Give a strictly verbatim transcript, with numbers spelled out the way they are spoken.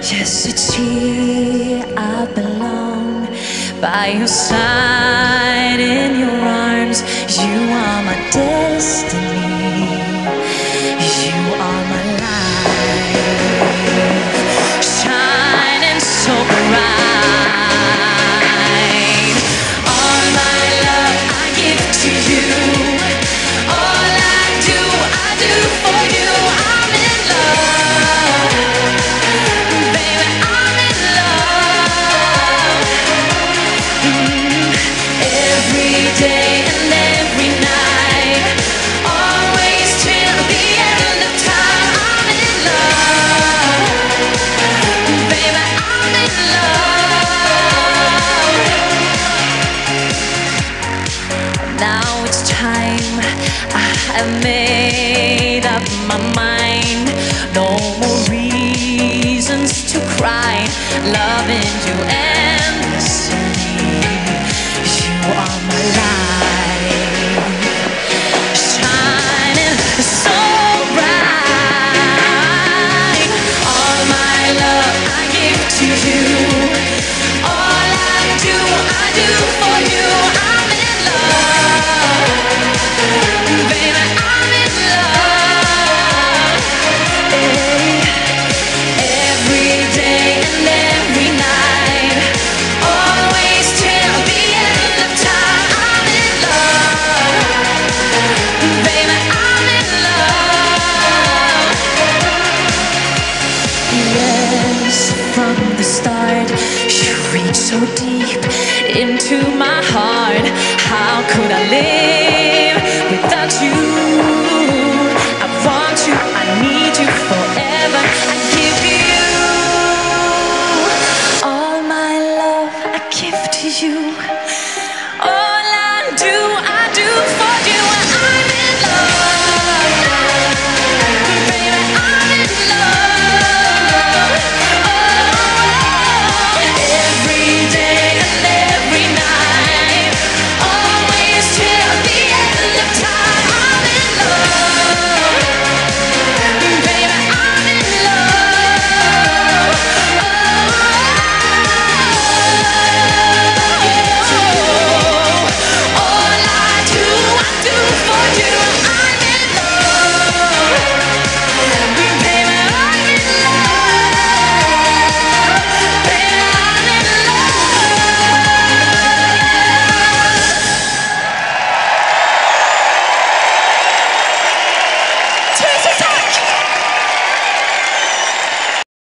Yes, it's here I belong, by your side, in your arms. You are my destiny, you are my life, shining so bright. All my love I give to you, all I do, I do for you. I'm in love, baby, I'm in love. Mm, every day and every night, always till the end of time. I'm in love, baby, I'm in love. Now it's time, I have made up my mind. No more